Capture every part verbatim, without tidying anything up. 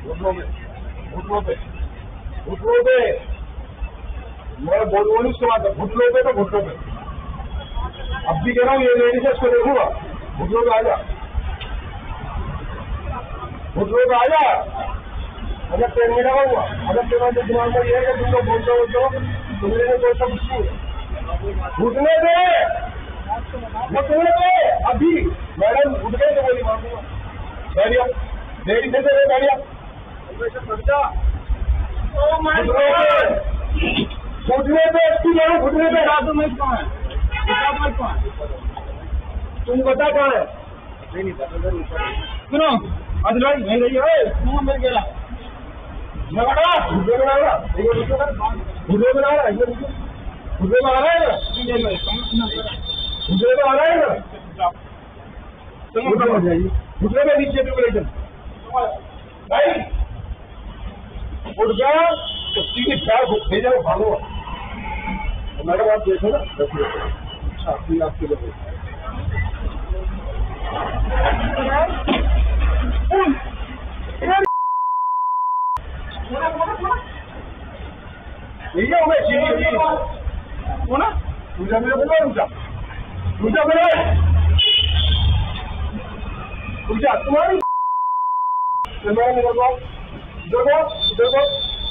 घुटनों पे घुटनों पे घुटनों पे मैं बोल बोल उसके बाद घुटनों पे तो घुटनों पे अब भी कह रहा हूँ ये लेडीज है इसको देखूंगा घुटनों पे आ जा घुटनों पे आ जा। अगर ट्रेन में लगा हुआ अगर तुम्हारे दिमाग में ये है कि तुम लोग बोलते बोलते हो तुम्हारे में कोई सब घुटने पे घुटने पे अभी मैडम उठ गए तो बोली मांगूंगा बैठिया देरी से दे बैठिया घुटने पे घुटने पे रात में कहाँ है तुम बता कहाँ है सुनो अदलाई नहीं रही है मेरे गेला झगड़ा घुटने में आ रहा घुटने में आ रहा है घुटने में आ रहा है ना घुटने में आ रहा है ना घुटने में नीचे ट्यूबलाइजर भाई उठ गया तो सीधे चार भेजा भागो मैडम आप देखो ना दस मिनट आपकी आपके लोग तुझा मेरे बोला रुझा रुझा मेरे रुझा तुम्हारी देखो देखो देखो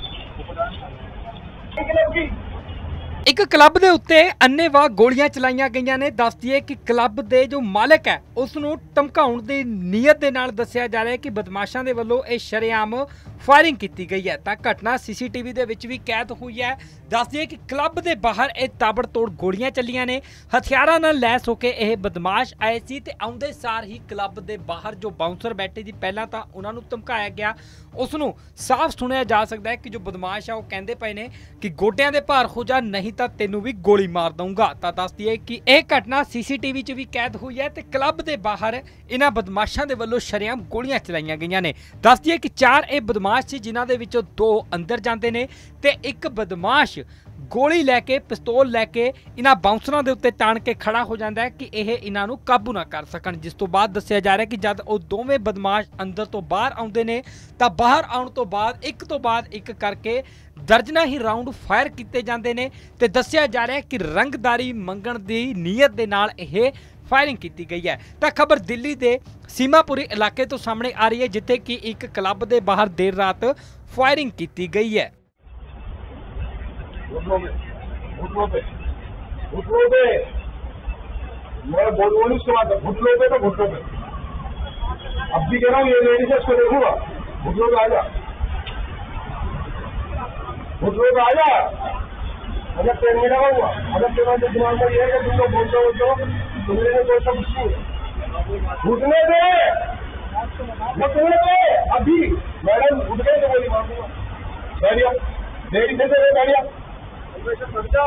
एक क्लब ਦੇ ਉੱਤੇ ਅੰਨੇਵਾਹ ਗੋਲੀਆਂ ਚਲਾਈਆਂ ਗਈਆਂ ਨੇ। ਦੱਸ ਦਈਏ ਕਿ ਕਲੱਬ ਦੇ ਜੋ ਮਾਲਕ ਹੈ ਉਸ ਨੂੰ ਧਮਕਾਉਣ ਦੀ ਨੀਅਤ ਦੇ ਨਾਲ ਦੱਸਿਆ ਜਾ ਰਿਹਾ ਹੈ ਕਿ ਬਦਮਾਸ਼ਾਂ ਦੇ ਵੱਲੋਂ ਇਹ ਸ਼ਰੇਆਮ ਫਾਇਰਿੰਗ ਕੀਤੀ ਗਈ ਹੈ ਤਾਂ ਘਟਨਾ ਸੀਸੀਟੀਵੀ ਦੇ ਵਿੱਚ ਵੀ ਕੈਦ ਹੋਈ ਹੈ। ਦੱਸ ਦਈਏ ਕਿ ਕਲੱਬ ਦੇ ਬਾਹਰ ਇਹ ਤਾਬੜਤੋੜ ਗੋਲੀਆਂ ਚੱਲੀਆਂ ਨੇ। ਹਥਿਆਰਾਂ ਨਾਲ ਲੈਸ ਹੋ ਕੇ ਇਹ ਬਦਮਾਸ਼ ਆਏ ਸੀ ਤੇ ਆਉਂਦੇ ਸਾਰ ਹੀ ਕਲੱਬ ਦੇ ਬਾਹਰ ਜੋ ਬਾਉਂਸਰ ਬੈਠੇ ਸੀ ਪਹਿਲਾਂ ਤਾਂ ਉਹਨਾਂ ਨੂੰ ਧਮਕਾਇਆ ਗਿਆ। ਉਸ ਨੂੰ ਸਾਫ਼ ਸੁਣਿਆ ਜਾ ਸਕਦਾ ਹੈ ਕਿ ਜੋ ਬਦਮਾਸ਼ ਆ ਉਹ ਕਹਿੰਦੇ ਪਏ ਨੇ ਕਿ ਗੋਡਿਆਂ ਦੇ ਭਾਰ ਹੋ ਜਾ ਨਹੀਂ ਤਾਂ ਤੈਨੂੰ ਵੀ ਗੋਲੀ ਮਾਰ ਦਊਂਗਾ। ਤਾਂ ਦੱਸ ਦਈਏ ਕਿ ਇਹ ਘਟਨਾ ਸੀਸੀਟੀਵੀ 'ਚ ਵੀ ਕੈਦ ਹੋਈ ਹੈ ਤੇ ਕਲੱਬ ਦੇ ਬਾਹਰ ਇਹਨਾਂ ਬਦਮਾਸ਼ਾਂ ਦੇ ਵੱਲੋਂ ਸ਼ਰੇਆਮ ਗੋਲੀਆਂ ਚਲਾਈਆਂ ਗਈਆਂ ਨੇ। ਦੱਸ ਦਈਏ ਕਿ ਚਾਰ ਇਹ ਬਦਮਾਸ਼ ਸੀ ਜਿਨ੍ਹਾਂ ਦੇ ਵਿੱਚੋਂ ਦੋ ਅੰਦਰ ਜਾਂਦੇ ਨੇ ਤੇ ਇੱਕ ਬਦਮਾਸ਼ ਗੋਲੀ ਲੈ ਕੇ ਪਿਸਤੌਲ ਲੈ ਕੇ ਇਹਨਾਂ ਬਾਉਂਸਰਾਂ ਦੇ ਉੱਤੇ ਤਾਣ ਕੇ ਖੜਾ ਹੋ ਜਾਂਦਾ ਹੈ ਕਿ ਇਹ ਇਹਨਾਂ ਨੂੰ ਕਾਬੂ ਨਾ ਕਰ ਸਕਣ। ਜਿਸ ਤੋਂ ਬਾਅਦ ਦੱਸਿਆ ਜਾ ਰਿਹਾ ਕਿ ਜਦ ਉਹ ਦੋਵੇਂ ਬਦਮਾਸ਼ ਅੰਦਰ ਤੋਂ ਬਾਹਰ ਆਉਂਦੇ ਨੇ ਤਾਂ ਬਾਹਰ ਆਉਣ ਤੋਂ ਬਾਅਦ ਇੱਕ ਤੋਂ ਬਾਅਦ ਇੱਕ ਕਰਕੇ ਦਰਜਨਾਂ ਹੀ ਰਾਉਂਡ ਫਾਇਰ ਕੀਤੇ ਜਾਂਦੇ ਨੇ ਤੇ ਦੱਸਿਆ ਜਾ ਰਿਹਾ ਕਿ ਰੰਗਦਾਰੀ ਮੰਗਣ ਦੀ ਨੀਅਤ ਦੇ ਨਾਲ ਇਹ ਫਾਇਰਿੰਗ ਕੀਤੀ ਗਈ ਹੈ। ਤਾਂ ਖਬਰ ਦਿੱਲੀ ਦੇ ਸੀਮਾਪੁਰੀ ਇਲਾਕੇ ਤੋਂ ਸਾਹਮਣੇ ਆ ਰਹੀ ਹੈ ਜਿੱਥੇ ਕਿ ਇੱਕ ਕਲੱਬ ਦੇ ਬਾਹਰ ਦੇਰ ਰਾਤ ਫਾਇਰਿੰਗ ਕੀਤੀ ਗਈ ਹੈ। घुटनों पे घुटनों पे घुटनों पे मैं बोल बोल उसके बाद घुटनों पे तो घुटनों पे अब भी कह रहा हूँ ये लेडीज है इसको देखूंगा घुटनों पे आ जा घुटनों पे आ जा। अगर ट्रेन में लगा हुआ अगर तुम्हारे दिमाग में ये है कि तुम लोग बोलते बोलते हो तुम्हारे में कोई सब घुटने पे घुटने पे अभी मैडम उठ गए तो बोली मांगूंगा बैठिया देरी से दे बैठिया घुटने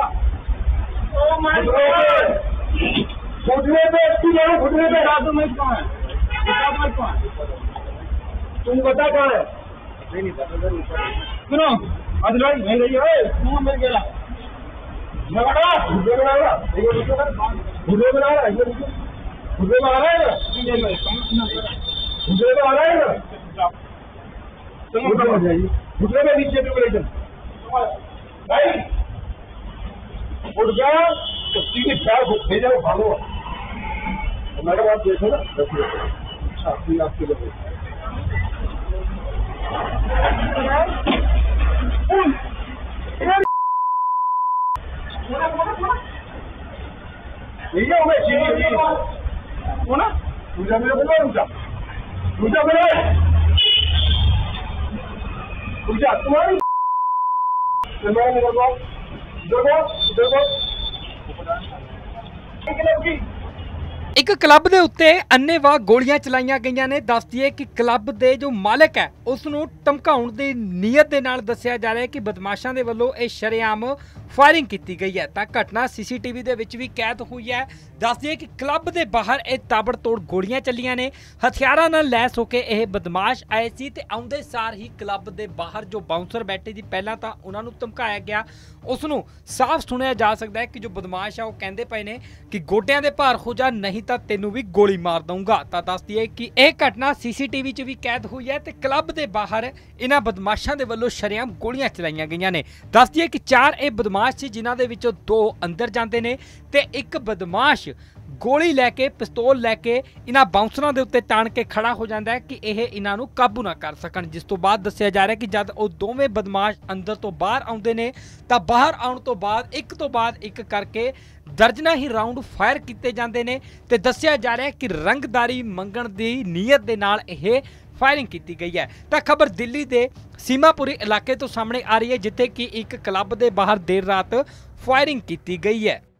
पे घुटने पे रात में कहाँ है तुम बता कहाँ है सुनो अदलाई नहीं रही है मेरे गेला झगड़ा घुटने में आ रहा घुटने में आ रहा है घुटने में आ रहा है ना घुटने में आ रहा है ना घुटने में नीचे ट्यूबलाइजर भाई उठ गया तो सीधे चार भेजा भागो मैडम आप देखो ना दस मिनट आपकी आपके लोग तुझा मेरे बोला रुझा रुझा मेरे रुझा तुम्हारी ਇੱਕ ਕਲੱਬ ਦੇ ਉੱਤੇ ਅੰਨੇਵਾਹ ਗੋਲੀਆਂ ਚਲਾਈਆਂ ਗਈਆਂ ਨੇ। ਦੱਸ ਦਈਏ ਕਿ ਕਲੱਬ ਦੇ ਜੋ ਮਾਲਕ ਹੈ ਉਸ ਨੂੰ ਧਮਕਾਉਣ ਦੀ ਨੀਅਤ ਦੇ ਨਾਲ ਦੱਸਿਆ ਜਾ ਰਿਹਾ ਹੈ ਕਿ ਬਦਮਾਸ਼ਾਂ ਦੇ ਵੱਲੋਂ ਇਹ ਸ਼ਰੇਆਮ ਫਾਇਰਿੰਗ ਕੀਤੀ ਗਈ ਹੈ। ਤਾਂ ਘਟਨਾ ਸੀਸੀਟੀਵੀ ਦੇ ਵਿੱਚ ਵੀ ਕੈਦ ਹੋਈ ਹੈ। ਦੱਸ ਦਈਏ ਕਿ ਕਲੱਬ ਦੇ ਬਾਹਰ ਇਹ ਤਾਬੜਤੋੜ ਗੋਲੀਆਂ ਚੱਲੀਆਂ ਨੇ। ਹਥਿਆਰਾਂ ਨਾਲ ਲੈਸ ਹੋ ਕੇ ਇਹ ਬਦਮਾਸ਼ ਆਏ ਸੀ ਤੇ ਆਉਂਦੇ ਸਾਰ ਹੀ ਕਲੱਬ ਦੇ ਬਾਹਰ ਜੋ ਬਾਉਂਸਰ ਬੈਠੇ ਸੀ ਪਹਿਲਾਂ ਤਾਂ ਉਹਨਾਂ ਨੂੰ ਧਮਕਾਇਆ ਗਿਆ। ਉਸ ਨੂੰ ਸਾਫ਼ ਸੁਣਿਆ ਜਾ ਸਕਦਾ ਹੈ ਕਿ ਜੋ ਬਦਮਾਸ਼ ਆ ਉਹ ਕਹਿੰਦੇ ਪਏ ਨੇ ਕਿ ਗੋਡਿਆਂ ਦੇ ਭਾਰ ਹੋ ਜਾ, ਨਹੀਂ ਤਾਂ ਤੈਨੂੰ ਵੀ ਗੋਲੀ ਮਾਰ ਦਊਂਗਾ। ਤਾਂ ਦੱਸ ਦਈਏ ਕਿ ਇਹ ਘਟਨਾ ਸੀਸੀਟੀਵੀ 'ਚ ਵੀ ਕੈਦ ਹੋਈ ਹੈ ਤੇ ਕਲੱਬ ਦੇ ਬਾਹਰ ਇਹਨਾਂ ਬਦਮਾਸ਼ਾਂ ਦੇ ਵੱਲੋਂ ਸ਼ਰੇਆਮ ਗੋਲੀਆਂ ਚਲਾਈਆਂ ਗਈਆਂ ਨੇ। ਦੱਸ ਦਈਏ ਕਿ ਚਾਰ ਇਹ ਬਦਮਾਸ਼ ਸੀ, ਜਿਨ੍ਹਾਂ ਦੇ ਵਿੱਚੋਂ ਦੋ ਅੰਦਰ ਜਾਂਦੇ ਨੇ ਤੇ ਇੱਕ ਬਦਮਾਸ਼ ਗੋਲੀ ਲੈ ਕੇ, ਪਿਸਤੌਲ ਲੈ ਕੇ ਇਹਨਾਂ ਬਾਉਂਸਰਾਂ ਦੇ ਉੱਤੇ ਤਾਣ ਕੇ ਖੜਾ ਹੋ ਜਾਂਦਾ ਹੈ ਕਿ ਇਹ ਇਹਨਾਂ ਨੂੰ ਕਾਬੂ ਨਾ ਕਰ ਸਕਣ। ਜਿਸ ਤੋਂ ਬਾਅਦ ਦੱਸਿਆ ਜਾ ਰਿਹਾ ਕਿ ਜਦ ਉਹ ਦੋਵੇਂ ਬਦਮਾਸ਼ ਅੰਦਰ ਤੋਂ ਬਾਹਰ ਆਉਂਦੇ ਨੇ ਤਾਂ ਬਾਹਰ ਆਉਣ ਤੋਂ ਬਾਅਦ ਇੱਕ ਤੋਂ ਬਾਅਦ ਇੱਕ ਕਰਕੇ ਦਰਜਨਾਂ ਹੀ ਰਾਉਂਡ ਫਾਇਰ ਕੀਤੇ ਜਾਂਦੇ ਨੇ ਤੇ ਦੱਸਿਆ ਜਾ ਰਿਹਾ ਕਿ ਰੰਗਦਾਰੀ ਮੰਗਣ ਦੀ ਨੀਅਤ ਦੇ ਨਾਲ ਇਹ ਫਾਇਰਿੰਗ ਕੀਤੀ ਗਈ ਹੈ। ਤਾਂ ਖਬਰ ਦਿੱਲੀ ਦੇ ਸੀਮਾਪੁਰੀ ਇਲਾਕੇ ਤੋਂ ਸਾਹਮਣੇ ਆ ਰਹੀ ਹੈ, ਜਿੱਥੇ ਕਿ ਇੱਕ ਕਲੱਬ ਦੇ ਬਾਹਰ ਦੇਰ ਰਾਤ ਫਾਇਰਿੰਗ ਕੀਤੀ ਗਈ ਹੈ।